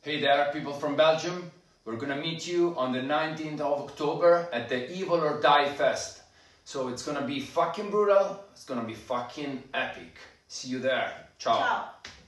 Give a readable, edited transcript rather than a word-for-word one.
Hey there, people from Belgium. We're gonna meet you on the 19th of October at the Evil or Die Fest. So it's gonna be fucking brutal, it's gonna be fucking epic. See you there. Ciao. Ciao.